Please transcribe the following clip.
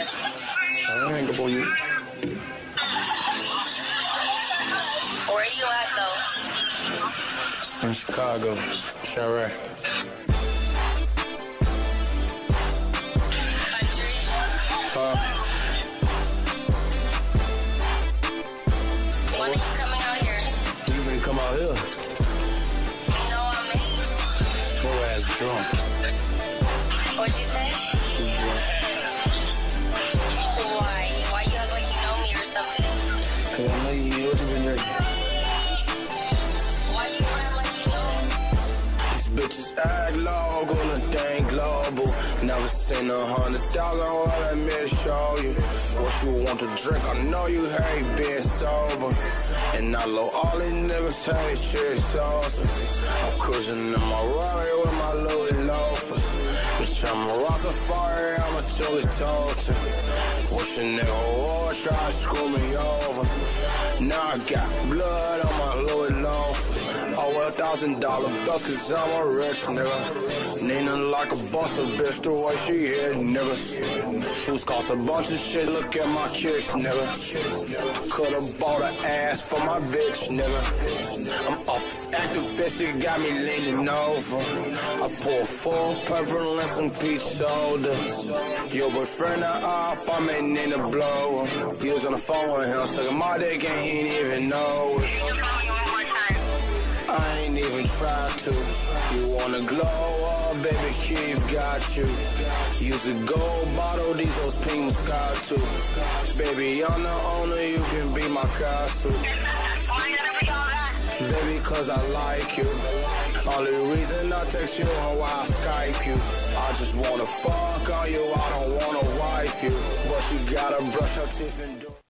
I hang up on you. Where you at, though? In Chicago. Share. Country? When are you coming out here? You finna come out here? No, I'm eight. Your ass drunk. What'd you say? You drunk. Why? Why you act like you know me or something? Cause I know you been drinking. Why you act like you know me? These bitches act local and they ain't global. Never seen 100,000, well, let me show you what you want to drink. I know you hate being sober, and I know all these niggas hate shit sauce. I'm cruising in my Rari with my Louis loafers. Bitch, I'm a Rastafari, I'm a Chili Totem. Wish a nigga would try to screw me over. Now I got blood on my Louis loafers. Oh, $1,000 bills, cause I'm a rich nigga. Nina like a boss, a bitch, the way she hit niggas. Shoes cost a bunch of shit, look at my kicks, nigga. I could've bought an ass for my bitch, nigga. I'm off this activist, it got me leaning over. I pour full purple and some peach soda. Your boyfriend off, I may need to blow him. He was on the phone with him, sucking my dick and he ain't even know it. I ain't even tried to. You wanna glow up, baby, Keef got you. Use a gold bottle, these hoes pink Moscato. Baby, I'm the owner, you can be my castle. Baby, cause I like you. Only reason I text you or why I Skype you. I just wanna fuck on you, I don't wanna wife you. But you gotta brush your teeth and do